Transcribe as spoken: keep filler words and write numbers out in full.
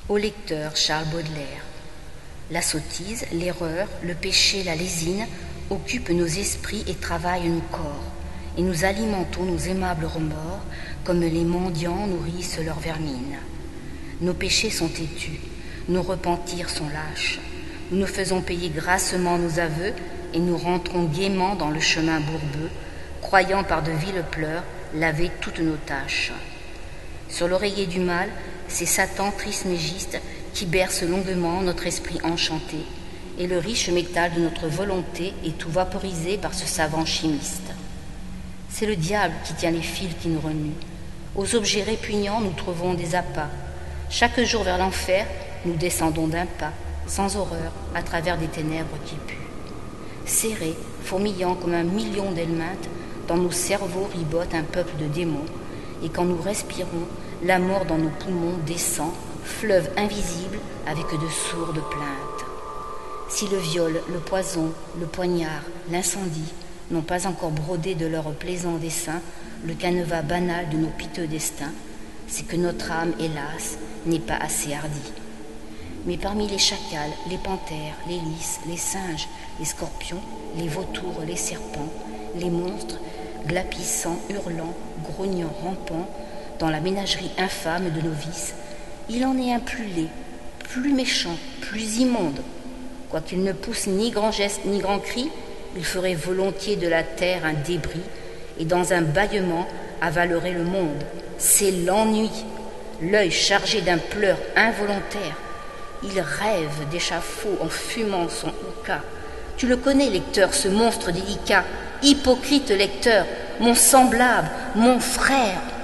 Au lecteur Charles Baudelaire. La sottise, l'erreur, le péché, la lésine occupent nos esprits et travaillent nos corps, et nous alimentons nos aimables remords comme les mendiants nourrissent leur vermine. Nos péchés sont têtus, nos repentirs sont lâches. Nous nous faisons payer grassement nos aveux et nous rentrons gaiement dans le chemin bourbeux, croyant par de viles pleurs laver toutes nos tâches. Sur l'oreiller du mal, c'est Satan trismégiste qui berce longuement notre esprit enchanté, et le riche métal de notre volonté est tout vaporisé par ce savant chimiste. C'est le diable qui tient les fils qui nous remuent. Aux objets répugnants, nous trouvons des appâts. Chaque jour vers l'enfer, nous descendons d'un pas, sans horreur, à travers des ténèbres qui puent. Serrés, fourmillant comme un million d'helminthes, dans nos cerveaux ribote un peuple de démons, et quand nous respirons, la mort dans nos poumons descend, fleuve invisible avec de sourdes plaintes. Si le viol, le poison, le poignard, l'incendie n'ont pas encore brodé de leurs plaisants dessins le canevas banal de nos piteux destins, c'est que notre âme, hélas, n'est pas assez hardie. Mais parmi les chacals, les panthères, les lys, les singes, les scorpions, les vautours, les serpents, les monstres, glapissants, hurlants, grognants, rampants, dans la ménagerie infâme de nos vices, il en est un plus laid, plus méchant, plus immonde. Quoiqu'il ne pousse ni grand geste ni grand cri, il ferait volontiers de la terre un débris et dans un bâillement avalerait le monde. C'est l'ennui, l'œil chargé d'un pleur involontaire. Il rêve d'échafaud en fumant son hookah. Tu le connais, lecteur, ce monstre délicat, hypocrite lecteur, mon semblable, mon frère.